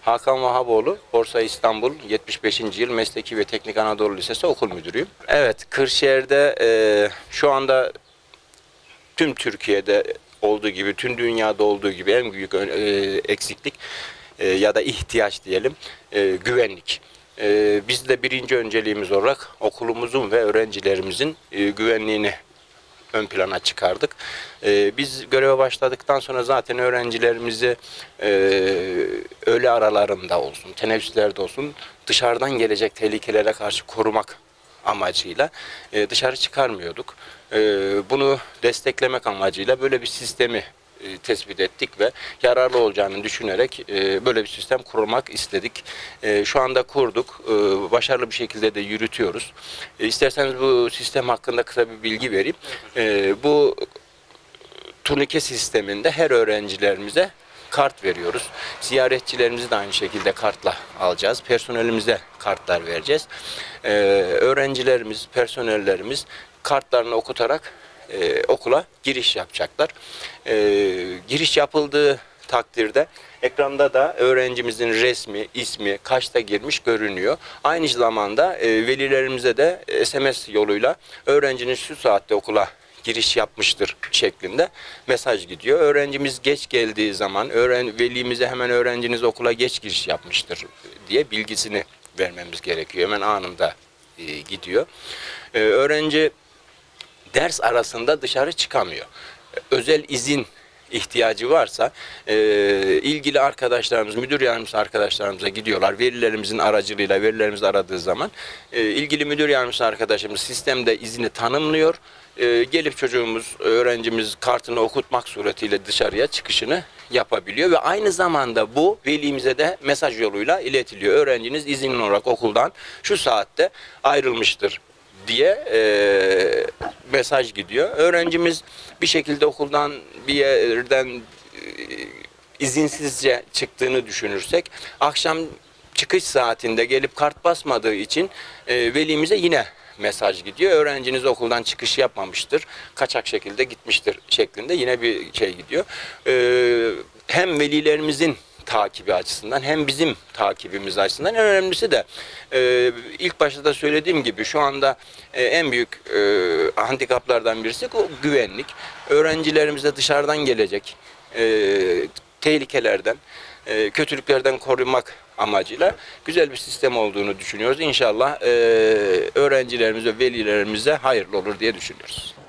Hakan Vahaboğlu, Borsa İstanbul 75. yıl Mesleki ve Teknik Anadolu Lisesi okul müdürüyüm. Evet, Kırşehir'de şu anda tüm Türkiye'de olduğu gibi, tüm dünyada olduğu gibi en büyük eksiklik ya da ihtiyaç diyelim, güvenlik. Biz de birinci önceliğimiz olarak okulumuzun ve öğrencilerimizin güvenliğini ön plana çıkardık. Biz göreve başladıktan sonra zaten öğrencilerimizi öğle aralarında olsun, teneffüslerde olsun dışarıdan gelecek tehlikelere karşı korumak amacıyla dışarı çıkarmıyorduk. Bunu desteklemek amacıyla böyle bir sistemi tespit ettik ve yararlı olacağını düşünerek böyle bir sistem kurmak istedik. Şu anda kurduk, başarılı bir şekilde de yürütüyoruz. İsterseniz bu sistem hakkında kısa bir bilgi vereyim. Bu turnike sisteminde her öğrencilerimize kart veriyoruz. Ziyaretçilerimizi de aynı şekilde kartla alacağız. Personelimize kartlar vereceğiz. Öğrencilerimiz, personellerimiz kartlarını okutarak okula giriş yapacaklar. Giriş yapıldığı takdirde ekranda da öğrencimizin resmi, ismi, kaçta girmiş görünüyor. Aynı zamanda velilerimize de SMS yoluyla öğrenciniz şu saatte okula giriş yapmıştır şeklinde mesaj gidiyor. Öğrencimiz geç geldiği zaman velimize hemen öğrenciniz okula geç giriş yapmıştır diye bilgisini vermemiz gerekiyor. Hemen anında gidiyor. Öğrenci ders arasında dışarı çıkamıyor. Özel izin ihtiyacı varsa ilgili arkadaşlarımız, müdür yardımcısı arkadaşlarımıza gidiyorlar. Velilerimizin aracılığıyla velilerimiz aradığı zaman ilgili müdür yardımcısı arkadaşımız sistemde izini tanımlıyor. Gelip çocuğumuz, öğrencimiz kartını okutmak suretiyle dışarıya çıkışını yapabiliyor ve aynı zamanda bu velimize de mesaj yoluyla iletiliyor. Öğrenciniz izinli olarak okuldan şu saatte ayrılmıştır diye mesaj gidiyor. Öğrencimiz bir şekilde okuldan bir yerden izinsizce çıktığını düşünürsek akşam çıkış saatinde gelip kart basmadığı için velimize yine mesaj gidiyor. Öğrenciniz okuldan çıkış yapmamıştır, kaçak şekilde gitmiştir şeklinde yine bir şey gidiyor. Hem velilerimizin takibi açısından hem bizim takibimiz açısından en önemlisi de ilk başta da söylediğim gibi şu anda en büyük handikaplardan birisi o güvenlik. Öğrencilerimize dışarıdan gelecek tehlikelerden, kötülüklerden korumak amacıyla güzel bir sistem olduğunu düşünüyoruz. İnşallah öğrencilerimize, velilerimize hayırlı olur diye düşünüyoruz.